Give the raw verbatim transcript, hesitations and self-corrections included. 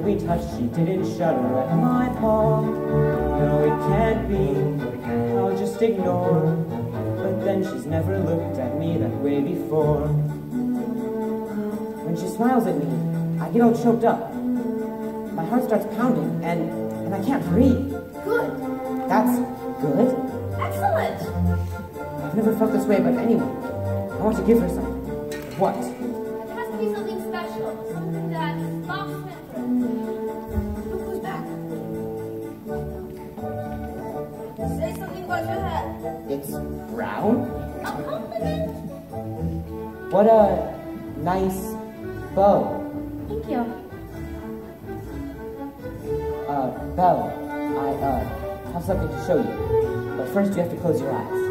we touched, she didn't shudder at my paw. No, it can't be, I'll just ignore. But then she's never looked at me that way before. When she smiles at me, I get all choked up. My heart starts pounding, and, and I can't breathe. Good. That's good? Excellent. I've never felt this way about anyone. I want to give her something. What? It has to be something special. Something that sparks my interest. Look who's back. Say something about your head. It's brown? A compliment. What a nice bow. Thank you. Uh, Belle, I, uh, have something to show you. But first you have to close your eyes.